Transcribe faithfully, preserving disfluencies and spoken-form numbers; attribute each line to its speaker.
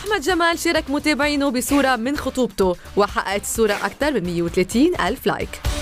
Speaker 1: أحمد جمال شارك متابعينه بصورة من خطوبته وحققت الصورة أكثر من مية وثلاثين ألف لايك.